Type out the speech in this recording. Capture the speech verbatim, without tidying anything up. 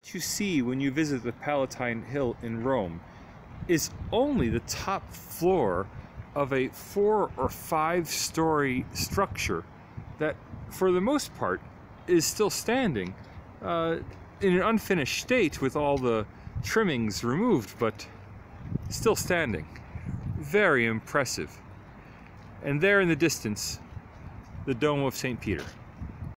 What you see when you visit the Palatine Hill in Rome is only the top floor of a four or five story structure that, for the most part, is still standing uh, in an unfinished state with all the trimmings removed, but still standing. Very impressive. And there in the distance, the Dome of Saint Peter.